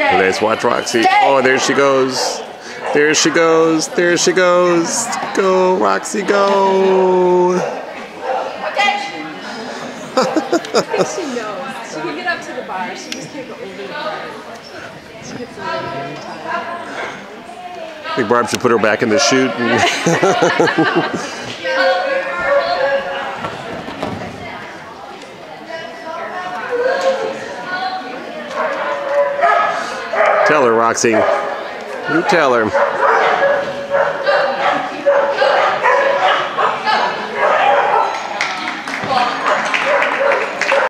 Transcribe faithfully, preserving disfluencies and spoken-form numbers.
Let's watch Roxy. Oh, there she goes. There she goes. There she goes. Go, Roxy, go. Okay. I think she knows. She can get up to the bar. She just can't go over the bar. She gets away every time. I think Barb should put her back in the chute. And tell her, Roxy. You tell her.